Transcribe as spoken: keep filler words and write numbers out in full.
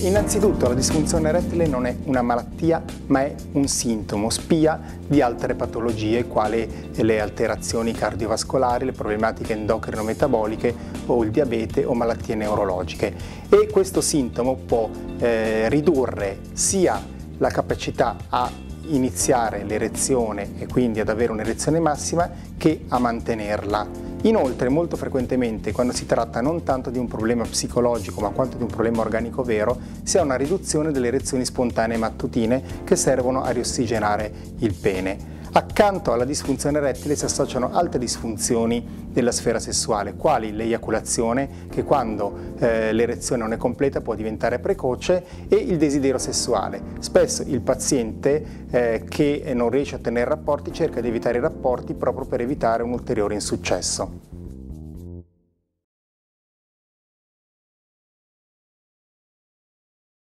innanzitutto la disfunzione erettile non è una malattia, ma è un sintomo spia di altre patologie quali le alterazioni cardiovascolari, le problematiche endocrino-metaboliche o il diabete o malattie neurologiche. E questo sintomo può eh, ridurre sia la capacità a iniziare l'erezione e quindi ad avere un'erezione massima che a mantenerla. Inoltre, molto frequentemente, quando si tratta non tanto di un problema psicologico ma quanto di un problema organico vero, si ha una riduzione delle erezioni spontanee mattutine che servono a riossigenoare il pene. Accanto alla disfunzione erettile si associano altre disfunzioni della sfera sessuale, quali l'eiaculazione, che quando eh, l'erezione non è completa può diventare precoce, e il desiderio sessuale. Spesso il paziente eh, che non riesce a tenere rapporti cerca di evitare i rapporti proprio per evitare un ulteriore insuccesso.